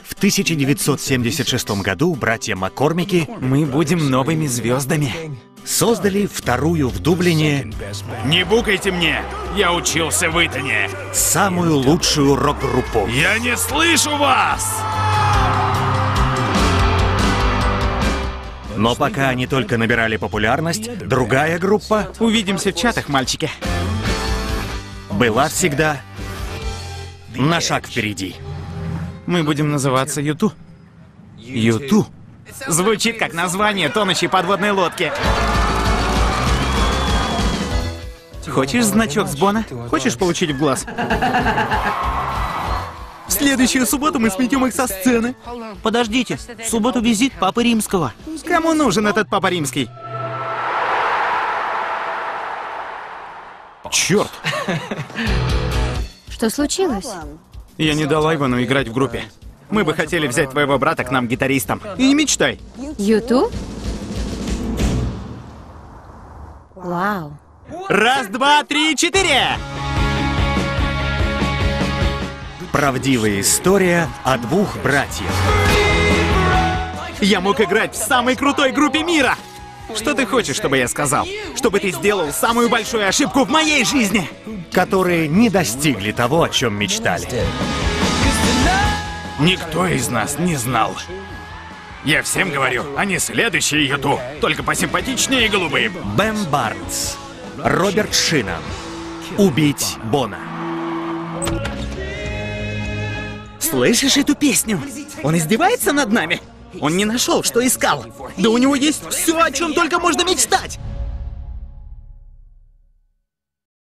В 1976 году братья Маккормики Мы будем новыми звездами. создали вторую в Дублине Не букайте мне! Я учился в Итоне! самую лучшую рок-группу. Я не слышу вас! Но пока они только набирали популярность, другая группа Увидимся в чатах, мальчики. была всегда на шаг впереди. Мы будем называться Юту. Юту. Звучит как название тонущей подводной лодки. Хочешь значок с Бона? Хочешь получить в глаз? В следующую субботу мы сметем их со сцены. Подождите, в субботу визит Папы Римского. Кому нужен этот Папа Римский? Черт! Что случилось? Я не дала Ивану играть в группе. Мы бы хотели взять твоего брата к нам гитаристом. И не мечтай. Юту? Вау. Раз, два, три, четыре! Правдивая история о двух братьях, Я мог играть в самой крутой группе мира! Что ты хочешь, чтобы я сказал? Чтобы ты сделал самую большую ошибку в моей жизни! которые не достигли того, о чем мечтали. Никто из нас не знал. Я всем говорю, они следующие Юту, только посимпатичнее и голубые. Бэм Барнс, Роберт Шинан. Убить Бона. Слышишь эту песню? Он издевается над нами? Он не нашел, что искал. Да у него есть все, о чем только можно мечтать.